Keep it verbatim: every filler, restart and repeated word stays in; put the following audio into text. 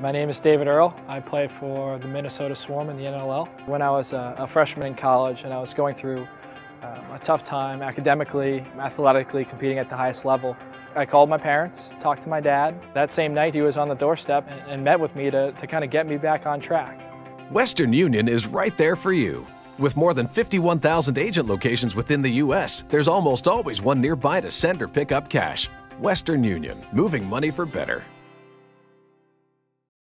My name is David Earl. I play for the Minnesota Swarm in the N L L. When I was a, a freshman in college and I was going through um, a tough time academically, athletically, competing at the highest level, I called my parents, talked to my dad. That same night he was on the doorstep and, and met with me to, to kind of get me back on track. Western Union is right there for you. With more than fifty-one thousand agent locations within the U S, there's almost always one nearby to send or pick up cash. Western Union, moving money for better.